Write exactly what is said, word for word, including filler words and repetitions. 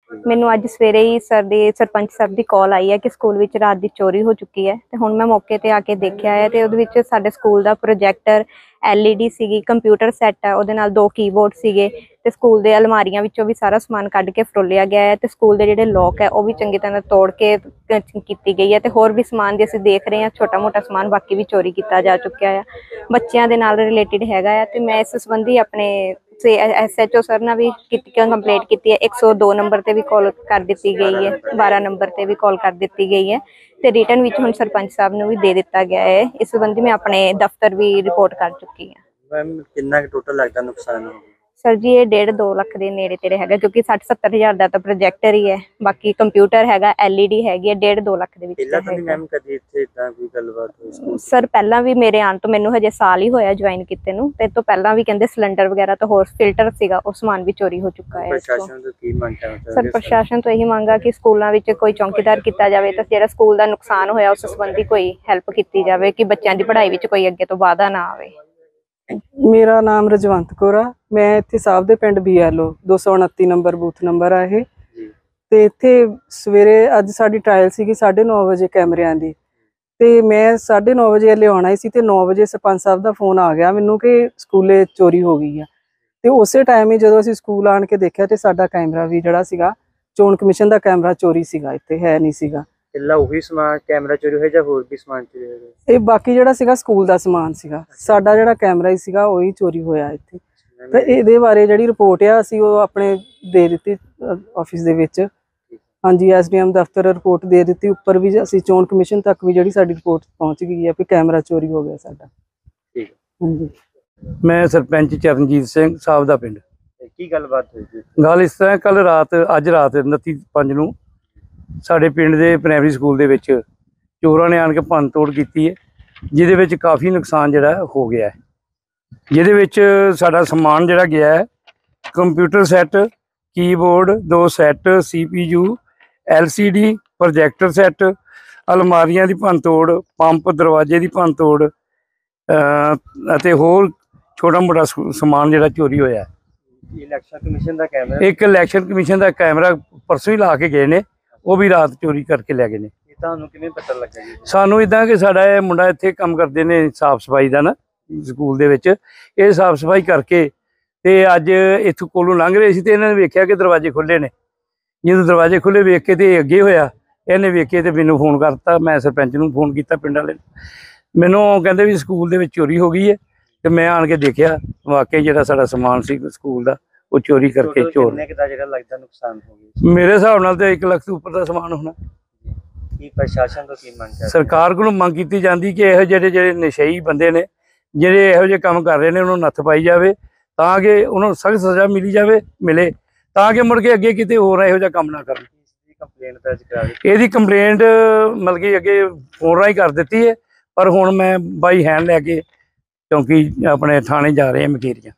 ਮੈਨੂੰ ਅੱਜ ਸਵੇਰੇ ਹੀ ਸਰ ਦੀ ਸਰਪੰਚ ਸਾਹਿਬ ਦੀ ਕਾਲ ਆਈ ਹੈ ਕਿ ਸਕੂਲ ਵਿੱਚ ਰਾਤ ਦੀ ਚੋਰੀ ਹੋ ਚੁੱਕੀ ਹੈ ਤੇ ਹੁਣ ਮੈਂ ਮੌਕੇ ਤੇ ਆ ਕੇ ਦੇਖਿਆ ਹੈ ਤੇ ਉਹਦੇ ਵਿੱਚ ਸਾਡੇ ਸਕੂਲ ਦਾ ਪ੍ਰੋਜੈਕਟਰ, ਐਲ ਈ ਡੀ ਸੀਗੀ, ਕੰਪਿਊਟਰ ਸੈੱਟ ਹੈ, ਉਹਦੇ ਨਾਲ ਦੋ ਕੀਬੋਰਡ ਸੀਗੇ ਤੇ ਸਕੂਲ ਦੇ ਅਲਮਾਰੀਆਂ ਵਿੱਚੋਂ ਵੀ ਸਾਰਾ ਸਮਾਨ ਕੱਢ ਕੇ ਫਰੋਲਿਆ ਗਿਆ ਹੈ ਤੇ ਸਕੂਲ ਦੇ ਜਿਹੜੇ ਲੋਕ ਹੈ ਉਹ ਵੀ ਚੰਗੀ ਤਰ੍ਹਾਂ ਤੋੜ ਕੇ ਕੀਤੀ ਗਈ ਹੈ ਤੇ ਹੋਰ ਵੀ ਸਮਾਨ ਦੀ ਅਸੀਂ ਦੇਖ ਰਹੇ ਹਾਂ, ਛੋਟਾ ਮੋਟਾ ਸਮਾਨ ਬਾਕੀ ਵੀ ਚੋਰੀ ਕੀਤਾ ਜਾ ਚੁੱਕਿਆ ਹੈ। ਬੱਚਿਆਂ ਦੇ ਨਾਲ ਰਿਲੇਟਿਡ ਹੈਗਾ ਹੈ ਤੇ ਮੈਂ ਇਸ ਸੰਬੰਧੀ ਆਪਣੇ ਸੇ ਐਸ ਐਚ ਓ ਸਰ ਨਾਲ ਵੀ ਕੰਪਲੇਂਟ ਕੀਤੀ ਹੈ। ਇੱਕ ਸੌ ਦੋ ਨੰਬਰ ਤੇ ਵੀ ਕਾਲ ਕਰ ਦਿੱਤੀ ਗਈ ਹੈ, ਬਾਰਾਂ ਨੰਬਰ ਤੇ ਵੀ ਕਾਲ ਕਰ ਦਿੱਤੀ ਗਈ ਹੈ ਤੇ ਰਿਟਨ ਵਿੱਚ ਹੁਣ ਸਰਪੰਚ ਸਾਹਿਬ ਨੂੰ ਵੀ ਦੇ ਦਿੱਤਾ ਗਿਆ ਹੈ। ਇਸ ਸੰਬੰਧੀ ਮੈਂ ਆਪਣੇ ਦਫ਼ਤਰ ਵੀ ਰਿਪੋਰਟ ਕਰ ਚੁੱਕੀ ਹਾਂ। ਮੈਮ ਕਿੰਨਾ ਟੋਟਲ ਲੱਗਦਾ ਨੁਕਸਾਨ ਹੋ ਗਿਆ? ਸਰ ਜੀ ਇਹ ਡੇਢ ਦੋ ਲੱਖ ਦੇ ਨੇੜੇ ਤੇੜੇ ਹੈਗਾ ਕਿਉਂਕਿ ਸੱਠ ਸੱਤਰ ਹਜ਼ਾਰ ਦਾ ਤਾਂ ਪ੍ਰੋਜੈਕਟਰ ਹੀ ਹੈ, ਬਾਕੀ ਕੰਪਿਊਟਰ ਹੈਗਾ, ਐਲ ਈ ਡੀ ਹੈਗੀ ਹੈ, ਡੇਢ ਦੋ ਲੱਖ ਦੇ ਵਿੱਚ ਪਹਿਲਾਂ ਤਾਂ ਮੈਮ ਕਦੀ ਇੱਥੇ ਇਦਾਂ ਕੋਈ ਗੱਲਬਾਤ ਹੋਈ? ਸਰ ਪਹਿਲਾਂ ਵੀ ਮੇਰੇ ਆਉਣ ਤੋਂ ਮੈਨੂੰ ਹਜੇ ਸਾਲ ਹੀ ਹੋਇਆ ਜੁਆਇਨ ਕੀਤੇ ਨੂੰ ਤੇ ਤੋਂ ਪਹਿਲਾਂ ਵੀ ਕਹਿੰਦੇ ਸਿਲੰਡਰ ਵਗੈਰਾ ਤੋਂ ਹੋਰ ਫਿਲਟਰ ਸੀਗਾ ਉਹ ਸਮਾਨ ਵੀ ਚੋਰੀ ਹੋ ਚੁੱਕਾ ਹੈ। ਪ੍ਰਸ਼ਾਸਨ ਤੋਂ ਕੀ ਮੰਗ ਹੈ? ਸਰ ਪ੍ਰਸ਼ਾਸਨ ਤੋਂ ਇਹੀ ਮੰਗ ਆ ਕਿ ਸਕੂਲਾਂ ਵਿੱਚ ਕੋਈ ਚੌਕੀਦਾਰ ਕੀਤਾ ਜਾਵੇ ਤਾਂ ਜਿਹੜਾ ਸਕੂਲ ਦਾ ਨੁਕਸਾਨ ਹੋਇਆ ਉਸ ਸੰਬੰਧੀ ਕੋਈ ਹੈਲਪ ਕੀਤੀ ਜਾਵੇ ਕਿ ਬੱਚਿਆਂ ਦੀ ਪੜ੍ਹਾਈ ਵਿੱਚ ਕੋਈ ਅੱਗੇ ਤੋਂ ਵਾਧਾ ਨਾ ਆਵੇ। ਮੇਰਾ ਨਾਮ ਰਜਵੰਤ ਕੌਰ ਆ, ਮੈਂ ਇੱਥੇ ਸਾਹਿਬ ਦੇ ਪਿੰਡ ਬੀ ਐਲ ਓ ਦੋ ਸੌ ਉਨੱਤੀ ਨੰਬਰ ਬੂਥ ਨੰਬਰ ਆ ਇਹ ਤੇ ਇੱਥੇ ਸਵੇਰੇ ਅੱਜ ਸਾਡੀ ਟਰਾਇਲ ਸੀਗੀ ਸਾਢੇ ਨੌ ਵਜੇ ਕੈਮਰਿਆਂ ਦੀ ਤੇ ਮੈਂ ਸਾਢੇ ਨੌ ਵਜੇ ਲਿਆਉਣਾ ਸੀ ਤੇ ਨੌ ਵਜੇ ਸਰਪੰਚ ਸਾਹਿਬ ਦਾ ਫੋਨ ਆ ਗਿਆ ਮੈਨੂੰ ਕਿ ਸਕੂਲੇ ਚੋਰੀ ਹੋ ਗਈ ਆ ਤੇ ਉਸੇ ਟਾਈਮ ਹੀ ਜਦੋਂ ਅਸੀਂ ਸਕੂਲ ਆਣ ਕੇ ਦੇਖਿਆ ਤੇ ਸਾਡਾ ਕੈਮਰਾ ਵੀ ਜਿਹੜਾ ਸੀਗਾ ਚੋਣ ਕਮਿਸ਼ਨ ਦਾ ਕੈਮਰਾ ਚੋਰੀ ਸੀਗਾ, ਇੱਥੇ ਹੈ ਨਹੀਂ ਸੀਗਾ। ਇਕੱਲਾ ਉਹੀ ਸਮਾਨ ਕੈਮਰਾ ਚੋਰੀ ਹੋਇਆ ਜਾਂ ਹੋਰ ਵੀ ਸਮਾਨ ਚੋਰੀ ਹੋਇਆ? ਇਹ ਬਾਕੀ ਜਿਹੜਾ ਸੀਗਾ ਸਕੂਲ ਦਾ ਸਮਾਨ ਸੀਗਾ, ਸਾਡਾ ਜਿਹੜਾ ਕੈਮਰਾ ਹੀ ਸੀਗਾ ਉਹੀ ਚੋਰੀ ਹੋਇਆ ਇੱਥੇ। ਤੇ ਇਹਦੇ ਬਾਰੇ ਜਿਹੜੀ ਰਿਪੋਰਟ ਆ ਅਸੀਂ ਉਹ ਆਪਣੇ ਦੇ ਦਿੱਤੀ ਆਫਿਸ ਦੇ ਵਿੱਚ, ਹਾਂਜੀ ਐਸ ਡੀ ਐਮ ਦਫ਼ਤਰ ਰਿਪੋਰਟ ਦੇ ਦਿੱਤੀ, ਉੱਪਰ ਵੀ ਅਸੀਂ ਚੋਣ ਕਮਿਸ਼ਨ ਤੱਕ ਵੀ ਜਿਹੜੀ ਸਾਡੀ ਰਿਪੋਰਟ ਪਹੁੰਚ ਗਈ ਹੈ ਕਿ ਕੈਮਰਾ ਚੋਰੀ ਹੋ ਗਿਆ ਸਾਡਾ। ਠੀਕ ਹਾਂਜੀ। ਮੈਂ ਸਰਪੰਚ ਚਰਨਜੀਤ ਸਿੰਘ ਸਾਹਿਬ ਦਾ ਪਿੰਡ। ਕੀ ਗੱਲਬਾਤ ਹੋਈ ਜੀ? ਗੱਲ ਇਸ ਤਰ੍ਹਾਂ ਕੱਲ ਰਾਤ ਅੱਜ ਰਾਤ ਉਨੱਤੀ ਪੰਜ ਨੂੰ ਸਾਡੇ ਪਿੰਡ ਦੇ ਪ੍ਰਾਇਮਰੀ ਸਕੂਲ ਦੇ ਵਿੱਚ ਚੋਰਾਂ ਨੇ ਆਣ ਕੇ ਭੰਨ ਤੋੜ ਕੀਤੀ ਹੈ ਜਿਹਦੇ ਵਿੱਚ ਕਾਫੀ ਨੁਕਸਾਨ ਜਿਹੜਾ ਹੋ ਗਿਆ ਹੈ। ਜਿਹਦੇ ਵਿੱਚ ਸਾਡਾ ਸਮਾਨ ਜਿਹੜਾ ਗਿਆ ਹੈ ਕੰਪਿਊਟਰ ਸੈੱਟ, ਕੀਬੋਰਡ, ਦੋ set, C P U, L C D, projector set, ਅਲਮਾਰੀਆਂ ਦੀ ਭੰਨ ਤੋੜ, ਪੰਪ ਦਰਵਾਜ਼ੇ ਦੀ ਭੰਨ ਤੋੜ ਅਤੇ ਹੋਰ ਛੋਟਾ ਮੋਟਾ ਸਮਾਨ ਜਿਹੜਾ ਚੋਰੀ ਹੋਇਆ। ਇਲੈਕਸ਼ਨ ਕਮਿਸ਼ਨ ਦਾ ਕੈਮਰਾ, ਇੱਕ ਇਲੈਕਸ਼ਨ ਕਮਿਸ਼ਨ ਦਾ ਕੈਮਰਾ ਪਰਸੋਂ ਹੀ ਲਾ ਕੇ ਗਏ ਨੇ, ਉਹ ਵੀ ਰਾਤ ਚੋਰੀ ਕਰਕੇ ਲੈ ਗਏ ਨੇ। ਇਹ ਤੁਹਾਨੂੰ ਕਿਵੇਂ ਪਤਾ ਲੱਗਾ ਜੀ? ਸਾਨੂੰ ਇਦਾਂ ਕਿ ਸਾਡਾ ਇਹ ਮੁੰਡਾ ਇੱਥੇ ਕੰਮ ਕਰਦੇ ਨੇ ਸਾਫ ਸਫਾਈ ਦਾ ਨਾ ਸਕੂਲ ਦੇ ਵਿੱਚ, ਇਹ ਸਾਫ ਸਫਾਈ ਕਰਕੇ ਤੇ ਅੱਜ ਇੱਥੋਂ ਕੋਲੋਂ ਲੰਘ ਰਹੇ ਸੀ ਤੇ ਇਹਨਾਂ ਨੇ ਵੇਖਿਆ ਕਿ ਦਰਵਾਜ਼ੇ ਖੁੱਲੇ ਨੇ। ਜਦੋਂ ਦਰਵਾਜ਼ੇ ਖੁੱਲੇ ਵੇਖ ਕੇ ਤੇ ਅੱਗੇ ਹੋਇਆ, ਇਹਨੇ ਵੇਖੇ ਤੇ ਮੈਨੂੰ ਫੋਨ ਕਰਤਾ, ਮੈਂ ਸਰਪੰਚ ਨੂੰ ਫੋਨ ਕੀਤਾ ਪਿੰਡ ਵਾਲੇ ਨੂੰ, ਮੈਨੂੰ ਕਹਿੰਦੇ ਵੀ ਸਕੂਲ ਦੇ ਵਿੱਚ ਚੋਰੀ ਹੋ ਗਈ ਹੈ ਤੇ ਮੈਂ ਆਣ ਕੇ ਦੇਖਿਆ ਵਾਕਈ ਜਿਹੜਾ ਸਾਡਾ ਸਮਾਨ ਸੀ ਸਕੂਲ ਦਾ ਉਹ ਚੋਰੀ ਕਰਕੇ ਚੋਰ। ਕਿੰਨੇ ਦਾ ਜਿਹੜਾ ਲੱਗਦਾ ਨੁਕਸਾਨ ਹੋ ਗਿਆ? ਮੇਰੇ ਹਿਸਾਬ ਨਾਲ ਤੇ ਇੱਕ ਲੱਖ ਤੋਂ ਉੱਪਰ ਦਾ ਸਮਾਨ ਹੋਣਾ। ਕੀ ਪ੍ਰਸ਼ਾਸਨ ਤੋਂ ਕੀ ਮੰਗ ਹੈ? ਸਰਕਾਰ ਕੋਲੋਂ ਮੰਗ ਕੀਤੀ ਜਾਂਦੀ ਕਿ ਇਹੋ ਜਿਹੜੇ ਜਿਹੜੇ ਨਸ਼ਈ ਬੰਦੇ ਨੇ ਜਿਹੜੇ ਇਹੋ ਜਿਹੇ ਕੰਮ ਕਰ ਰਹੇ ਨੇ ਉਹਨੂੰ ਨੱਥ ਪਾਈ ਜਾਵੇ ਤਾਂ ਕਿ ਉਹਨਾਂ ਨੂੰ ਸਖਤ ਸਜ਼ਾ ਮਿਲੀ ਜਾਵੇ ਮਿਲੇ ਤਾਂ ਕਿ ਮੁੜ ਕੇ ਅੱਗੇ ਕਿਤੇ ਹੋਰ ਇਹੋ ਜਿਹਾ ਕੰਮ ਨਾ ਕਰਨ। ਕੰਪਲੇਂਟ ਦਰਜ ਕਰਾ ਦਿੱਤੀ? ਇਹਦੀ ਕੰਪਲੇਂਟ ਮਤਲਬ ਕਿ ਅੱਗੇ ਫੋਨ ਰਾਹੀਂ ਕਰ ਦਿੱਤੀ ਹੈ ਪਰ ਹੁਣ ਮੈਂ ਬਾਈ ਹੈਂਡ ਲੈ ਕੇ ਕਿਉਂਕਿ ਆਪਣੇ ਥਾਣੇ ਜਾ ਰਹੇ ਹਾਂ ਮਕੇਰੀਆਂ।